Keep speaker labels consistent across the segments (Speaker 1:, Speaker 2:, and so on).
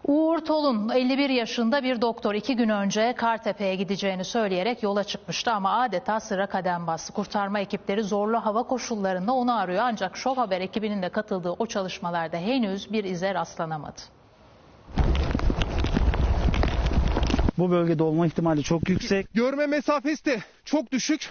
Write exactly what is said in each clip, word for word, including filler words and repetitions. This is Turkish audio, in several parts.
Speaker 1: Uğur Tolun elli bir yaşında bir doktor iki gün önce Kartepe'ye gideceğini söyleyerek yola çıkmıştı ama adeta sıra kadem bastı. Kurtarma ekipleri zorlu hava koşullarında onu arıyor ancak Şov Haber ekibinin de katıldığı o çalışmalarda henüz bir ize rastlanamadı.
Speaker 2: Bu bölgede olma ihtimali çok yüksek.
Speaker 3: Görme mesafesi de çok düşük.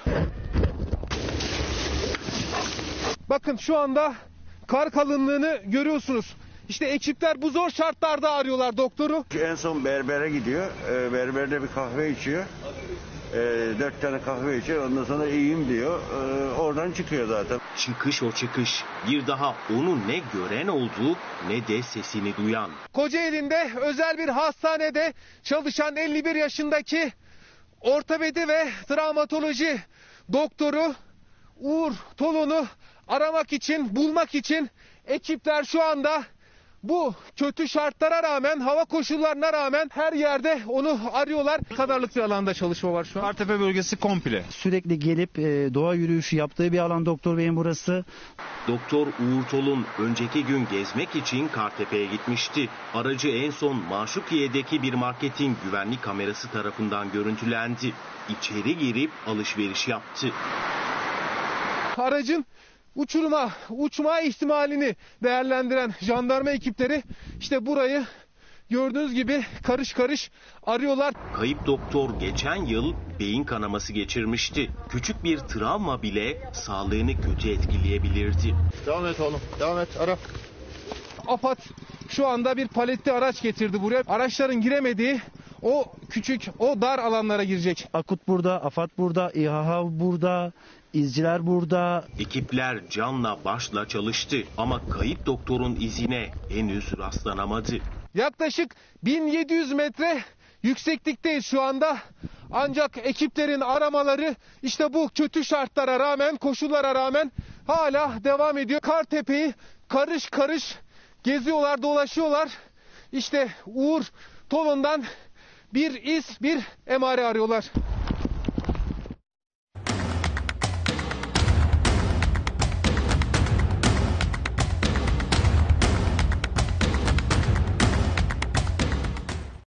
Speaker 3: Bakın şu anda kar kalınlığını görüyorsunuz. İşte ekipler bu zor şartlarda arıyorlar doktoru.
Speaker 4: En son berbere gidiyor. E, berberde bir kahve içiyor. E, dört tane kahve içiyor. Ondan sonra iyiyim diyor. E, oradan çıkıyor zaten.
Speaker 5: Çıkış o çıkış. Bir daha onu ne gören oldu ne de sesini duyan.
Speaker 3: Kocaeli'nde özel bir hastanede çalışan elli bir yaşındaki ortopedi ve travmatoloji doktoru Uğur Tolun'u aramak için, bulmak için ekipler şu anda bu kötü şartlara rağmen, hava koşullarına rağmen her yerde onu arıyorlar. Ne kadarlık bir alanda çalışma var şu an?
Speaker 6: Kartepe bölgesi komple.
Speaker 2: Sürekli gelip e, doğa yürüyüşü yaptığı bir alan doktor beyin burası.
Speaker 5: Doktor Uğur Tolun önceki gün gezmek için Kartepe'ye gitmişti. Aracı en son Maşukiye'deki bir marketin güvenlik kamerası tarafından görüntülendi. İçeri girip alışveriş yaptı.
Speaker 3: Aracın uçuruma, uçma ihtimalini değerlendiren jandarma ekipleri işte burayı gördüğünüz gibi karış karış arıyorlar.
Speaker 5: Kayıp doktor geçen yıl beyin kanaması geçirmişti. Küçük bir travma bile sağlığını kötü etkileyebilirdi.
Speaker 3: Devam et oğlum, devam et, ara. AFAD şu anda bir paletli araç getirdi buraya. Araçların giremediği o küçük, o dar alanlara girecek.
Speaker 2: Akut burada, AFAD burada, İHA burada, izciler burada.
Speaker 5: Ekipler canla başla çalıştı ama kayıp doktorun izine henüz rastlanamadı.
Speaker 3: Yaklaşık bin yedi yüz metre yükseklikteyiz şu anda. Ancak ekiplerin aramaları işte bu kötü şartlara rağmen, koşullara rağmen hala devam ediyor. Kartepe'yi karış karış geziyorlar, dolaşıyorlar. İşte Uğur Tolun'dan bir iz, bir emare arıyorlar.